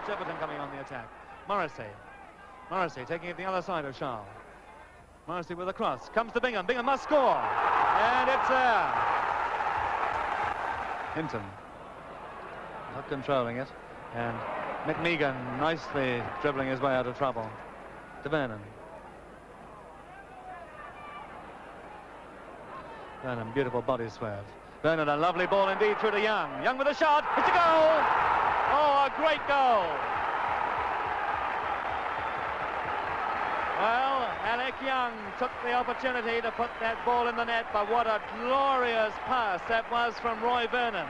much Everton coming on the attack. Morrissey taking it the other side of Charles. Morrissey with a cross. Comes to Bingham. Bingham must score. And it's there. Hinton. Not controlling it. And McMegan nicely dribbling his way out of trouble. To Vernon. Vernon, beautiful body swerve. Vernon, a lovely ball indeed through to Young. Young with a shot. It's a goal. Oh, a great goal. Well, Alec Young took the opportunity to put that ball in the net, but what a glorious pass that was from Roy Vernon.